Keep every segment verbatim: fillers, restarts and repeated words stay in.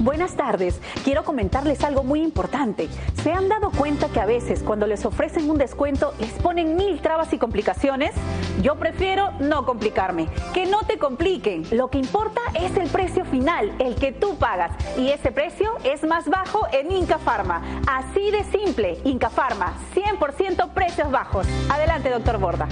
Buenas tardes. Quiero comentarles algo muy importante. ¿Se han dado cuenta que a veces cuando les ofrecen un descuento les ponen mil trabas y complicaciones? Yo prefiero no complicarme. Que no te compliquen. Lo que importa es el precio final, el que tú pagas. Y ese precio es más bajo en Inca Pharma. Así de simple. Inca Pharma, cien por ciento precios bajos. Adelante, doctor Borda.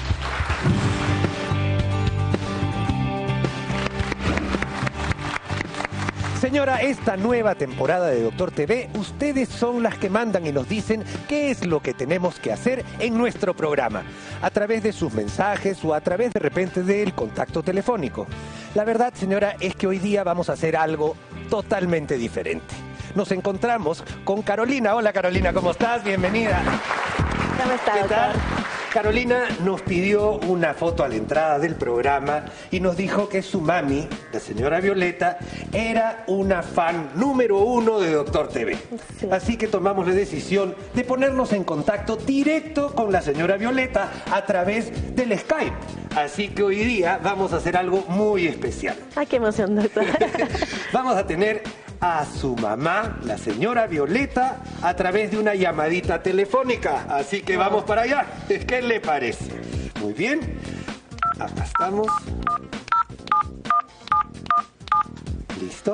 Señora, esta nueva temporada de Doctor T V, ustedes son las que mandan y nos dicen qué es lo que tenemos que hacer en nuestro programa, a través de sus mensajes o a través de repente del contacto telefónico. La verdad, señora, es que hoy día vamos a hacer algo totalmente diferente. Nos encontramos con Carolina. Hola, Carolina, ¿cómo estás? Bienvenida. ¿Cómo está, ¿Qué doctor? tal? Carolina nos pidió una foto a la entrada del programa y nos dijo que su mami, la señora Violeta, era una fan número uno de Doctor T V. Sí. Así que tomamos la decisión de ponernos en contacto directo con la señora Violeta a través del Skype. Así que hoy día vamos a hacer algo muy especial. Ay, qué emoción, doctor. Vamos a tener a su mamá, la señora Violeta, a través de una llamadita telefónica. Así que vamos para allá. ¿Qué le parece? Muy bien. Acá estamos. ¿Listo?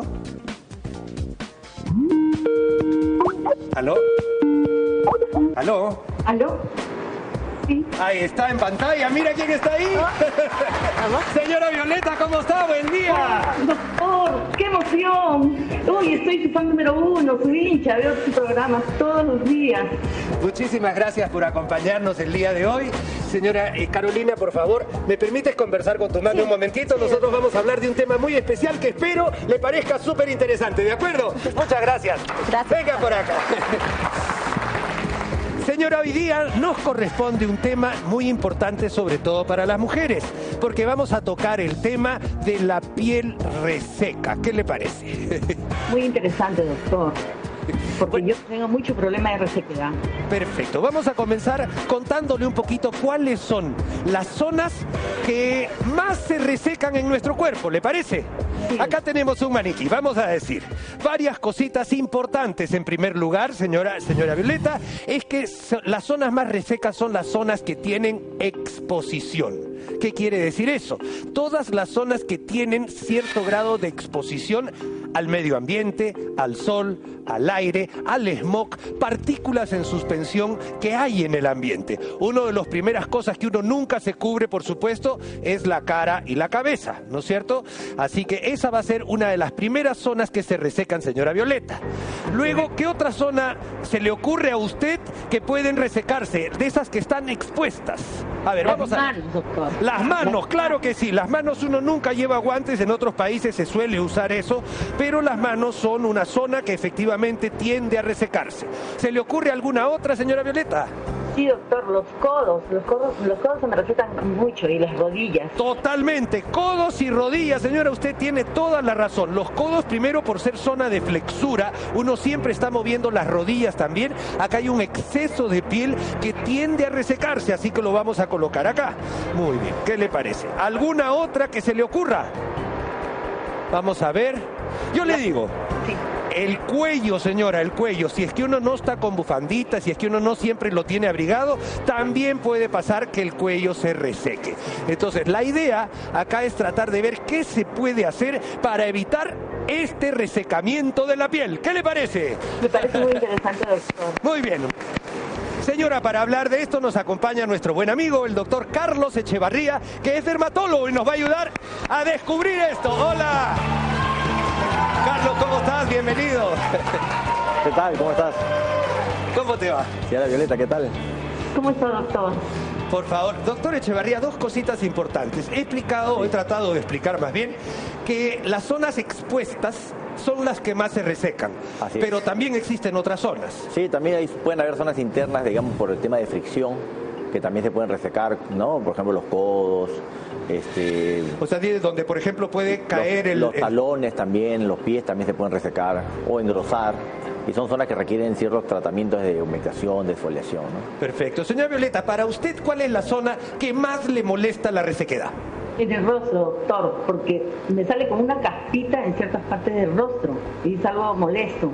¿Aló? ¿Aló? ¿Aló? Sí. Ahí está en pantalla, mira quién está ahí. Señora Violeta, ¿cómo está? Buen día. Doctor, qué emoción. Uy, estoy su fan número uno, su hincha, veo su programa todos los días. Muchísimas gracias por acompañarnos el día de hoy. Señora eh, Carolina, por favor, ¿me permites conversar con tu mami sí. un momentito? Nosotros vamos a hablar de un tema muy especial que espero le parezca súper interesante, ¿de acuerdo? Muchas gracias. Gracias. Venga por acá. Señora, hoy día nos corresponde un tema muy importante, sobre todo para las mujeres, porque vamos a tocar el tema de la piel reseca. ¿Qué le parece? Muy interesante, doctor. Porque yo tengo mucho problema de resequedad. Perfecto. Vamos a comenzar contándole un poquito cuáles son las zonas que más se resecan en nuestro cuerpo. ¿Le parece? Sí. Acá tenemos un maniquí. Vamos a decir varias cositas importantes. En primer lugar, señora, señora Violeta, es que las zonas más resecas son las zonas que tienen exposición. ¿Qué quiere decir eso? Todas las zonas que tienen cierto grado de exposición al medio ambiente, al sol, al aire, al smog, partículas en suspensión que hay en el ambiente. Una de las primeras cosas que uno nunca se cubre, por supuesto, es la cara y la cabeza, ¿no es cierto? Así que esa va a ser una de las primeras zonas que se resecan, señora Violeta. Luego, ¿qué otra zona se le ocurre a usted que pueden resecarse? De esas que están expuestas. A ver, vamos a ver. Las manos, doctor. Las manos, claro que sí. Las manos uno nunca lleva guantes, en otros países se suele usar eso, pero las manos son una zona que efectivamente tiende a resecarse. ¿Se le ocurre alguna otra, señora Violeta? Sí, doctor, los codos, los codos, los codos se me resecan mucho y las rodillas. Totalmente, codos y rodillas, señora, usted tiene toda la razón. Los codos, primero por ser zona de flexura, uno siempre está moviendo las rodillas también. Acá hay un exceso de piel que tiende a resecarse, así que lo vamos a colocar acá. Muy bien, ¿qué le parece? ¿Alguna otra que se le ocurra? Vamos a ver. Yo le digo... Sí. El cuello, señora, el cuello. Si es que uno no está con bufandita, si es que uno no siempre lo tiene abrigado, también puede pasar que el cuello se reseque. Entonces, la idea acá es tratar de ver qué se puede hacer para evitar este resecamiento de la piel. ¿Qué le parece? Me parece muy interesante, doctor. Muy bien. Señora, para hablar de esto nos acompaña nuestro buen amigo, el doctor Carlos Echevarría, que es dermatólogo y nos va a ayudar a descubrir esto. ¡Hola! Carlos, ¿cómo estás? Bienvenido. ¿Qué tal? ¿Cómo estás? ¿Cómo te va? Señora Violeta, ¿qué tal? ¿Cómo está, doctor? Por favor, doctor Echevarría, dos cositas importantes. He explicado, sí. he tratado de explicar más bien, que las zonas expuestas son las que más se resecan, Así pero es. también existen otras zonas. Sí, también hay, pueden haber zonas internas, digamos, por el tema de fricción, que también se pueden resecar, ¿no? Por ejemplo, los codos. Este, o sea, donde por ejemplo puede caer los, el... Los el... talones también, los pies también se pueden resecar o engrosar. Y son zonas que requieren ciertos tratamientos de humectación, de exfoliación, ¿no? Perfecto. Señora Violeta, para usted, ¿cuál es la zona que más le molesta la resequedad? En el rostro, doctor, porque me sale como una caspita en ciertas partes del rostro y es algo molesto.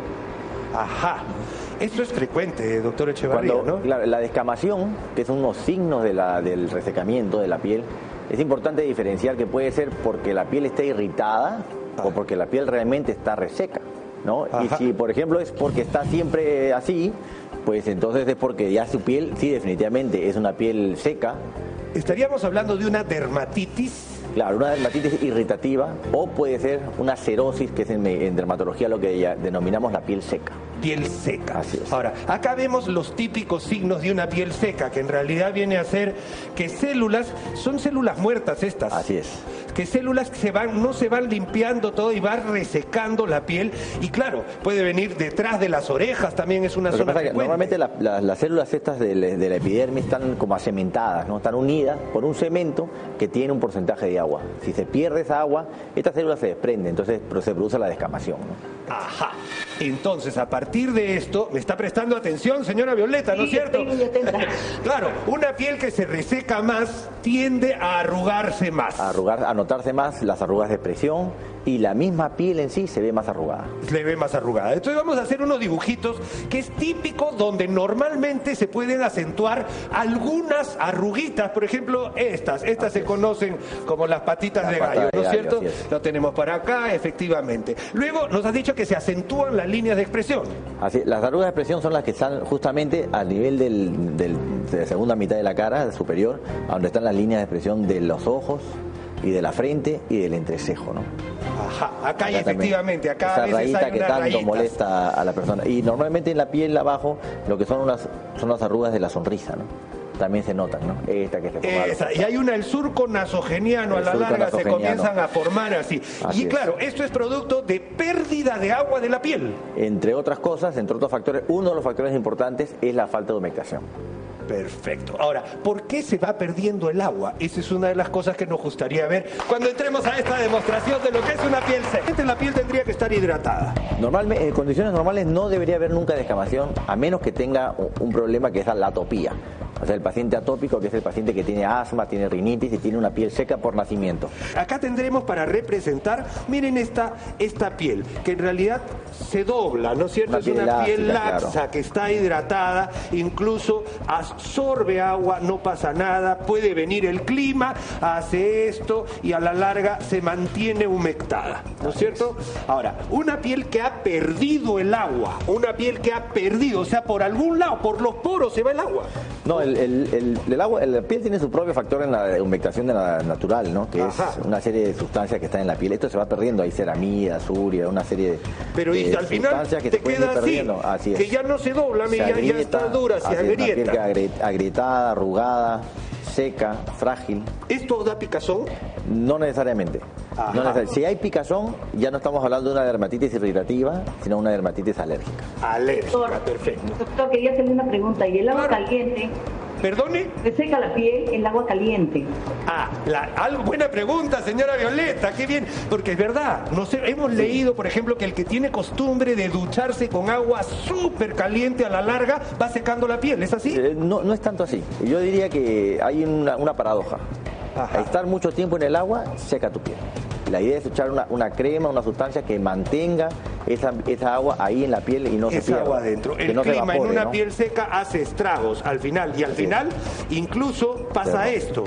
Ajá. Esto es frecuente, doctor Echevarría, Cuando, ¿no? La, la descamación, que son unos signos de la, del resecamiento de la piel, es importante diferenciar que puede ser porque la piel está irritada ah. o porque la piel realmente está reseca, ¿no? Ajá. Y si, por ejemplo, es porque está siempre así, pues entonces es porque ya su piel, sí, definitivamente es una piel seca. ¿Estaríamos hablando de una dermatitis? Claro, una dermatitis irritativa o puede ser una cerosis, que es en, en dermatología lo que ya denominamos la piel seca. Piel seca. Así es. Ahora, acá vemos los típicos signos de una piel seca, que en realidad viene a ser que células, son células muertas estas. Así es. Que células que se van, no se van limpiando todo y va resecando la piel. Y claro, puede venir detrás de las orejas, también es una lo zona que pasa que normalmente la, la, las células estas de, de la epidermis están como acementadas, ¿no? Están unidas por un cemento que tiene un porcentaje de agua. Si se pierde esa agua, estas células se desprenden, entonces se produce la descamación, ¿no? Ajá. Entonces, a partir de esto, me está prestando atención, señora Violeta, ¿no es sí, cierto? Estoy muy atenta. Claro, una piel que se reseca más tiende a arrugarse más. A arrugar, a notarse más las arrugas de expresión y la misma piel en sí se ve más arrugada. Se ve más arrugada. Entonces vamos a hacer unos dibujitos que es típico donde normalmente se pueden acentuar algunas arruguitas, por ejemplo, estas. Estas así se es. conocen como las patitas la de gallo, de ¿no es cierto? Es. Lo tenemos para acá, efectivamente. Luego nos has dicho que se acentúan las líneas de expresión. Así, las arrugas de expresión son las que están justamente al nivel del, del, de la segunda mitad de la cara superior, donde están las líneas de expresión de los ojos y de la frente y del entrecejo, ¿no? Ajá, acá, acá efectivamente, acá esa a veces rayita hay que unas tanto rayitas. molesta a la persona. Y normalmente en la piel abajo lo que son unas son las arrugas de la sonrisa, ¿no? También se notan, ¿no? Esta que se forma. Esa, y hay una, el surco nasogeniano, a la larga se comienzan a formar así. así y claro, es. esto es producto de pérdida de agua de la piel. Entre otras cosas, entre otros factores, uno de los factores importantes es la falta de humectación. Perfecto. Ahora, ¿por qué se va perdiendo el agua? Esa es una de las cosas que nos gustaría ver cuando entremos a esta demostración de lo que es una piel seca. La piel tendría que estar hidratada. Normalmente, en condiciones normales no debería haber nunca descamación, a menos que tenga un problema que es la atopía. O sea, el paciente atópico, que es el paciente que tiene asma, tiene rinitis y tiene una piel seca por nacimiento. Acá tendremos para representar, miren esta, esta piel, que en realidad se dobla, ¿no es cierto? Una es una elástica, piel laxa, claro, que está hidratada, incluso absorbe agua, no pasa nada, puede venir el clima, hace esto y a la larga se mantiene humectada, ¿no es cierto? Ahora, una piel que ha perdido el agua, una piel que ha perdido, o sea, por algún lado, por los poros se va el agua. No, el, el, el, el agua, la piel tiene su propio factor en la humectación de la natural, ¿no? Que Ajá. es una serie de sustancias que están en la piel. Esto se va perdiendo, hay ceramida, suria, una serie de Pero y de al final que te se queda así, así que ya no se dobla, se ya, agrieta, ya está dura, se agrieta. Una piel agrietada, arrugada, seca, frágil. ¿Esto da picazón? No necesariamente. No necesariamente. Si hay picazón, ya no estamos hablando de una dermatitis irritativa, sino una dermatitis alérgica. Alérgica, doctor, perfecto. Doctor, quería hacerle una pregunta. ¿Y el agua claro. caliente? ¿Perdone? Reseca la piel el agua caliente. Ah, la, algo, buena pregunta, señora Violeta, qué bien, porque es verdad, no sé, hemos leído, por ejemplo, que el que tiene costumbre de ducharse con agua súper caliente a la larga va secando la piel, ¿es así? Eh, no, no es tanto así, yo diría que hay una, una paradoja. Ajá. Estar mucho tiempo en el agua seca tu piel. La idea es echar una, una crema, una sustancia que mantenga esa, esa agua ahí en la piel y no esa se pierda. agua adentro. El no clima evapore, en una ¿no? piel seca hace estragos al final. Y al sí. final incluso pasa sí. esto.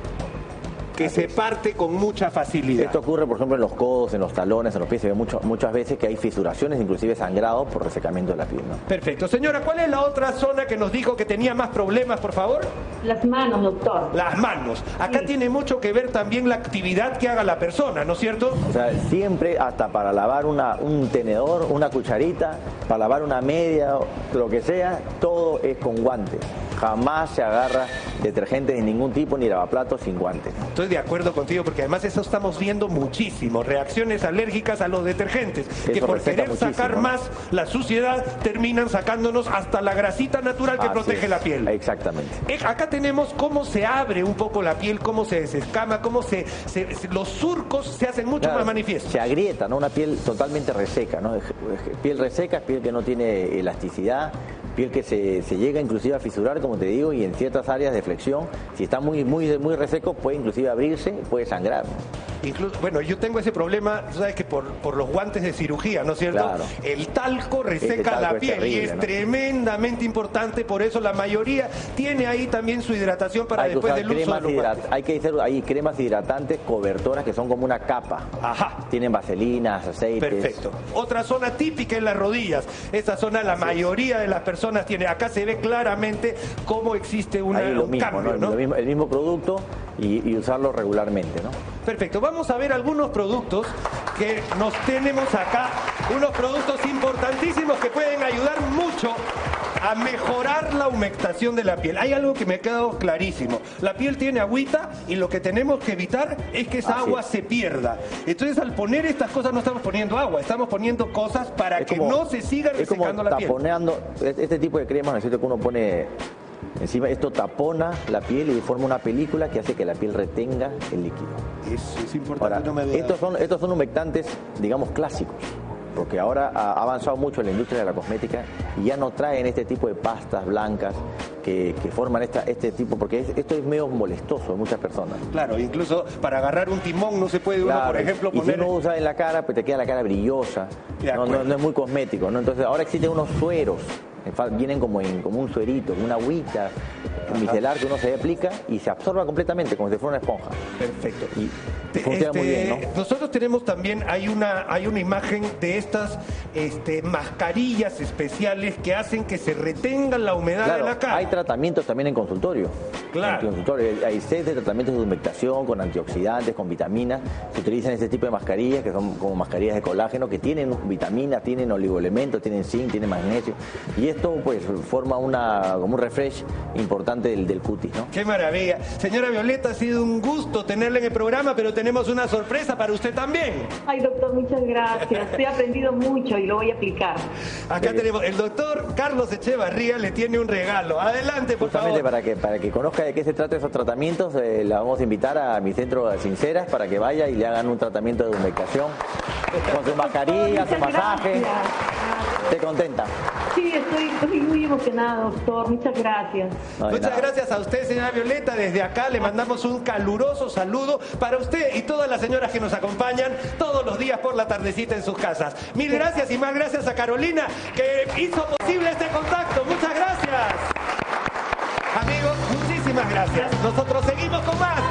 Que Así se es. parte con mucha facilidad. Esto ocurre, por ejemplo, en los codos, en los talones, en los pies. Se ve mucho, muchas veces que hay fisuraciones, inclusive sangrado por resecamiento de la piel, ¿no? Perfecto. Señora, ¿cuál es la otra zona que nos dijo que tenía más problemas, por favor? Las manos, doctor. Las manos. Acá sí. tiene mucho que ver también la actividad que haga la persona, ¿no es cierto? O sea, siempre, hasta para lavar una, un tenedor, una cucharita, para lavar una media, lo que sea, todo es con guantes. Jamás se agarra detergentes de ningún tipo ni lavaplatos sin guantes. Estoy de acuerdo contigo porque además eso estamos viendo muchísimo, reacciones alérgicas a los detergentes, eso que por querer sacar más la suciedad terminan sacándonos hasta la grasita natural que Así protege es. la piel. Exactamente. Eh, acá tenemos cómo se abre un poco la piel, cómo se desescama, cómo se, se, se los surcos se hacen mucho claro, más manifiestos. Se agrieta, ¿no? Una piel totalmente reseca, ¿no? Piel reseca es piel que no tiene elasticidad, piel que se, se llega inclusive a fisurar, como te digo, y en ciertas áreas de flexión, si está muy, muy, muy reseco, puede inclusive abrirse, puede sangrar. Incluso, bueno, yo tengo ese problema, tú sabes que por, por los guantes de cirugía, ¿no es cierto? Claro. El talco reseca Este talco la es piel terrible, y es ¿no? tremendamente importante, por eso la mayoría tiene ahí también su hidratación para Hay que después usar del uso de cremas los hidrat- guantes. Hay que hacer hay cremas hidratantes, cobertoras que son como una capa. Ajá. Tienen vaselinas, aceites. Perfecto. Otra zona típica es las rodillas. Esa zona la mayoría de las personas tiene. Acá se ve claramente cómo existe una, Ahí lo un mismo, cambio, ¿no? ¿no? Lo mismo- el mismo producto y, y usarlo regularmente, ¿no? Perfecto. Vamos a ver algunos productos que nos tenemos acá. Unos productos importantísimos que pueden ayudar mucho a mejorar la humectación de la piel. Hay algo que me ha quedado clarísimo. La piel tiene agüita y lo que tenemos que evitar es que esa Así agua es. se pierda. Entonces, al poner estas cosas no estamos poniendo agua, estamos poniendo cosas para Es que como- no se siga es como resecando la piel. taponeando. Este tipo de crema, ¿no es cierto?, que uno pone encima, esto tapona la piel y forma una película que hace que la piel retenga el líquido. Eso es importante. Ahora, no me había estos son, estos son humectantes, digamos, clásicos, porque ahora ha avanzado mucho en la industria de la cosmética y ya no traen este tipo de pastas blancas que, que forman esta, este tipo, porque es- esto es medio molestoso en muchas personas. Claro, incluso para agarrar un timón no se puede uno, Claro, por ejemplo, y poner... si uno usa en la cara, pues te queda la cara brillosa, De no, no, acuerdo. no es muy cosmético, ¿no? Entonces ahora existen unos sueros, en fa- vienen como, en, como un suerito, una agüita micelar que uno se aplica y se absorba completamente, como si fuera una esponja. Perfecto. Y Te- funciona muy este, bien, ¿no? Nosotros tenemos también, hay una, hay una imagen de estas este, mascarillas especiales que hacen que se retenga la humedad Claro, de la cara. hay tratamientos también en consultorio. Claro. En consultorio hay seis de tratamientos de humectación con antioxidantes, con vitaminas. Se utilizan este tipo de mascarillas que son como mascarillas de colágeno que tienen vitaminas, tienen oligoelementos, tienen zinc, tienen magnesio. Y esto pues forma una como un refresh importante del, del cutis, ¿no? Qué maravilla. Señora Violeta, ha sido un gusto tenerla en el programa, pero tenemos una sorpresa para usted también. Ay, doctor, muchas gracias. He aprendido mucho y lo voy a aplicar. Acá tenemos, el doctor Carlos Echevarría le tiene un regalo. Adelante, por Justamente favor. para que para que conozca de qué se trata esos tratamientos, eh, la vamos a invitar a mi centro de Sinceras para que vaya y le hagan un tratamiento de humectación con su mascarilla, su Muchas masaje. gracias. ¿Te contenta? Sí, estoy, estoy muy emocionada, doctor. Muchas gracias. No, de Muchas nada. gracias a usted, señora Violeta. Desde acá le mandamos un caluroso saludo para usted y todas las señoras que nos acompañan todos los días por la tardecita en sus casas. Mil gracias y más gracias a Carolina que hizo posible este contacto. Muchas gracias. Amigos, muchísimas gracias. Nosotros seguimos con más